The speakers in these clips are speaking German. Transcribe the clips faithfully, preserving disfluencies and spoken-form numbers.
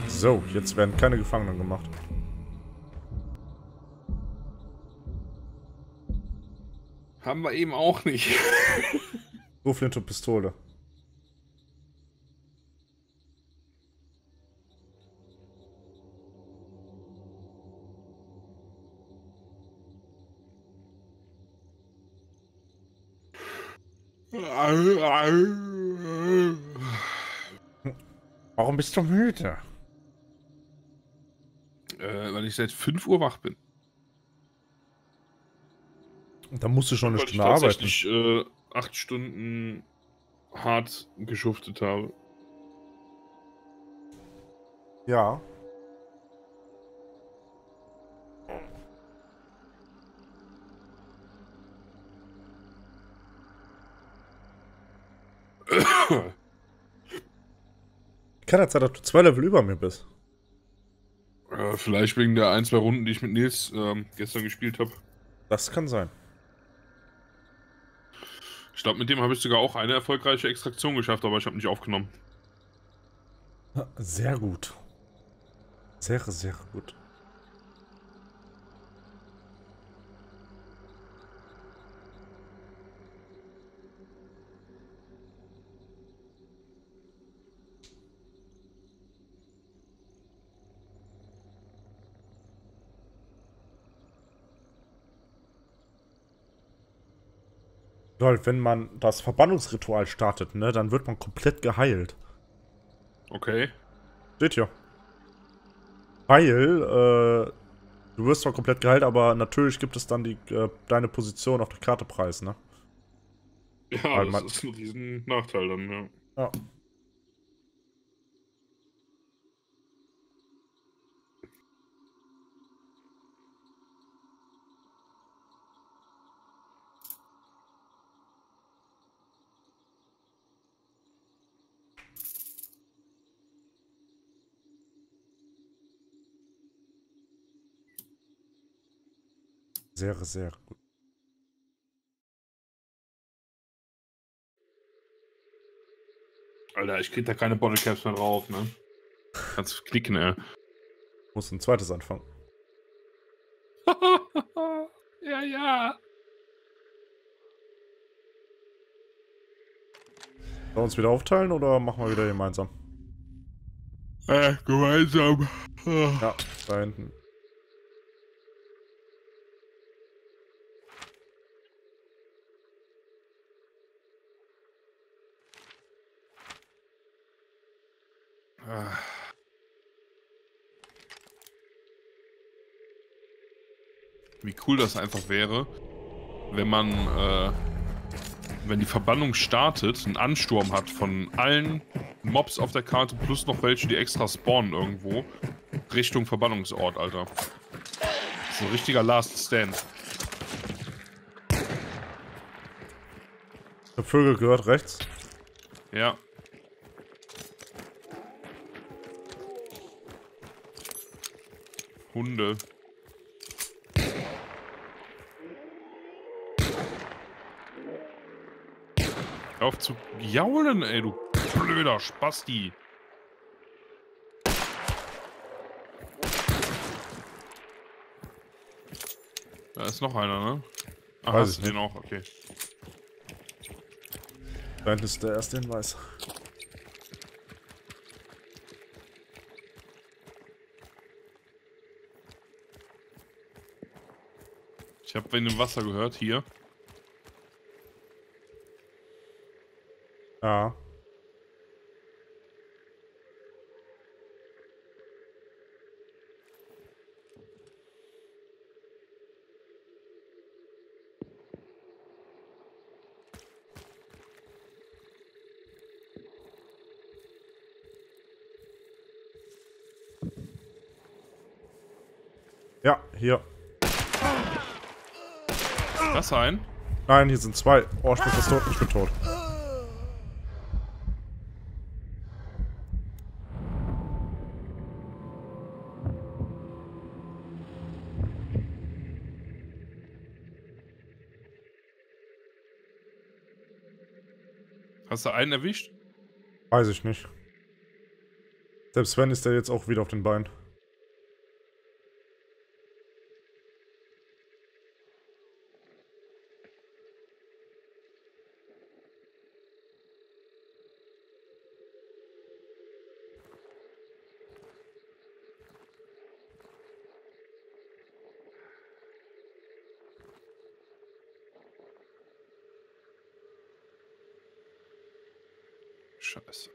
So, jetzt werden keine Gefangenen gemacht. Haben wir eben auch nicht. Schrotflinte und Pistole. Warum bist du müde? Äh, weil ich seit fünf Uhr wach bin. Da musst du schon Und eine weil ich Stunde arbeiten. tatsächlich äh, acht Stunden hart geschuftet habe. Ja. Kann jetzt sein, dass du zwei Level über mir bist. äh, vielleicht wegen der ein, zwei Runden, die ich mit Nils ähm, gestern gespielt habe. Das kann sein. Ich glaube, mit dem habe ich sogar auch eine erfolgreiche Extraktion geschafft, aber ich habe nicht aufgenommen. Sehr gut. Sehr, sehr gut. Lol, wenn man das Verbannungsritual startet, ne, dann wird man komplett geheilt. Okay. Steht hier. Weil, äh, du wirst zwar komplett geheilt, aber natürlich gibt es dann die, äh, deine Position auf der Karte preis, ne? Ja, Weil das man, ist ein riesen Nachteil dann, ja. ja. Sehr, sehr gut. Alter, ich krieg da keine Bottlecaps mehr drauf, ne? Kannst du knicken, ey. Muss ein zweites anfangen. Ja, ja. Sollen wir uns wieder aufteilen oder machen wir wieder gemeinsam? Äh, gemeinsam. Ja, da hinten. Wie cool das einfach wäre, wenn man, äh, wenn die Verbannung startet, einen Ansturm hat von allen Mobs auf der Karte plus noch welche, die extra spawnen irgendwo, Richtung Verbannungsort, Alter. Das ist ein richtiger Last Stand. Ich hab Vögel gehört, rechts. Ja. Hunde. Hör auf zu jaulen, ey, du blöder Spasti. Da ist noch einer, ne? Ah, Weiß hast ich du den nicht. auch? Okay. Da hinten ist der erste Hinweis. Ich habe wen im Wasser gehört, hier. Ja. Ja, hier. Das ein? Nein, hier sind zwei. Oh, ich bin fast tot. Ich bin tot. Hast du einen erwischt? Weiß ich nicht. Selbst Sven ist der jetzt auch wieder auf den Beinen. Scheiße.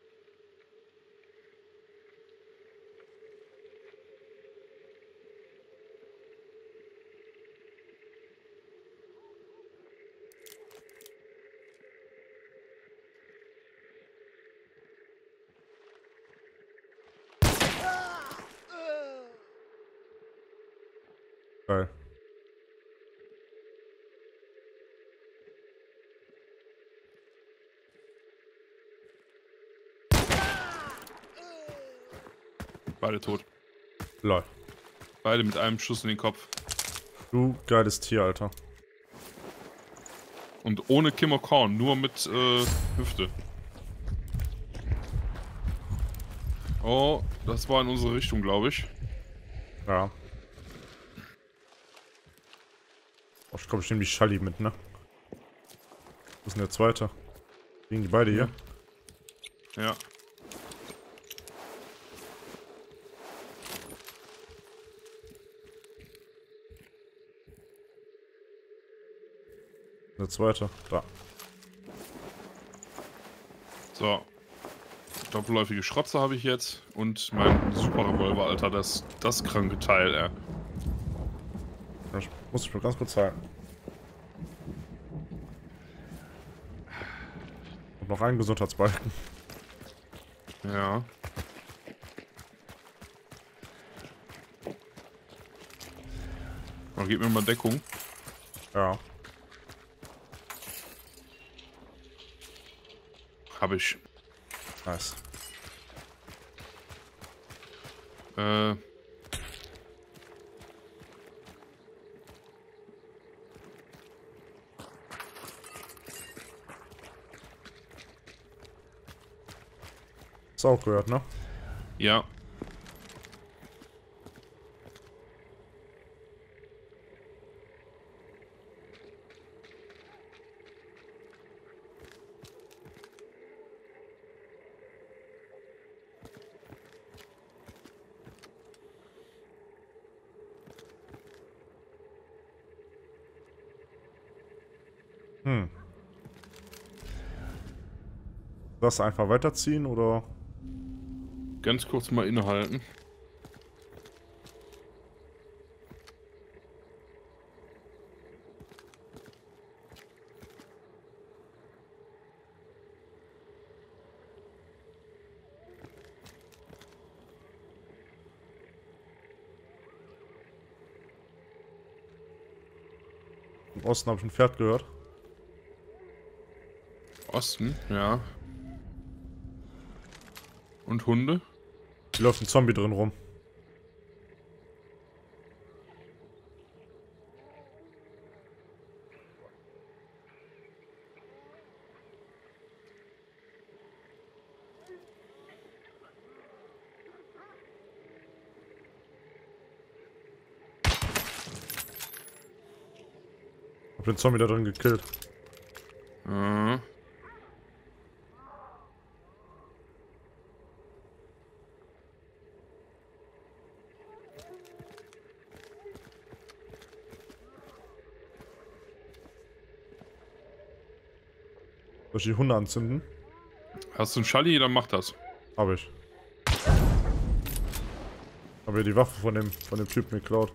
Geil. Beide tot. Lol. Beide mit einem Schuss in den Kopf. Du geiles Tier, Alter. Und ohne Kimmer Korn, nur mit äh, Hüfte. Oh, das war in unsere Richtung, glaube ich. Ja. Oh, ich glaube, ich nehme die Schalli mit, ne? Wo ist denn der zweite? Liegen die beide hier? Ja. Der zweite, da. So. Doppelläufige Schrotze habe ich jetzt. Und mein Super Revolver, Alter. Das, das kranke Teil, ey. Das muss ich mal ganz kurz halten. Und noch einen Gesundheitsbalken. Ja. Oh, gib mir mal Deckung. Ja. Hab ich. Nice. Äh. Hast du auch gehört, ne? Ja. Hm. Das einfach weiterziehen oder? Ganz kurz mal innehalten. Im Osten habe ich ein Pferd gehört. Osten, ja. Und Hunde? Hier läuft ein Zombie drin rum. Hab den Zombie da drin gekillt. Mhm. Soll ich die Hunde anzünden? Hast du einen Schalli, dann mach das. Hab ich. Hab ja die Waffe von dem, von dem Typen geklaut.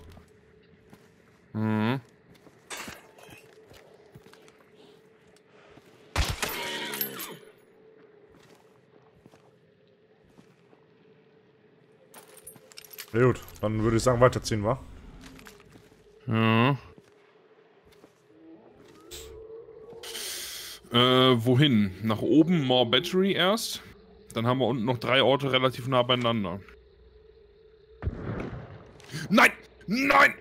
Mhm. Ja, gut, dann würde ich sagen, weiterziehen, wa? Ja. Äh, wohin? Nach oben, More Battery erst. Dann haben wir unten noch drei Orte relativ nah beieinander. Nein! Nein!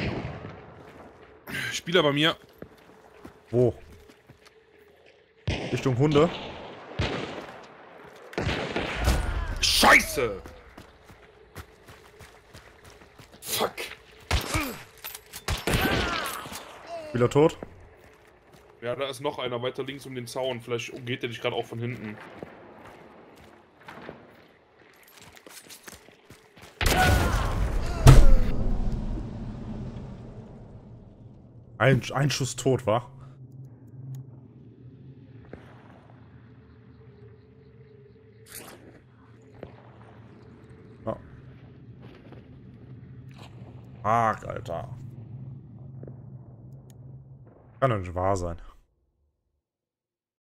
Spieler bei mir. Wo? Richtung Hunde? Scheiße! Fuck! Spieler tot? Ja, da ist noch einer weiter links um den Zaun. Vielleicht umgeht der dich gerade auch von hinten. Ein, ein Schuss tot, war. Ja. Fuck, Alter. Kann doch nicht wahr sein.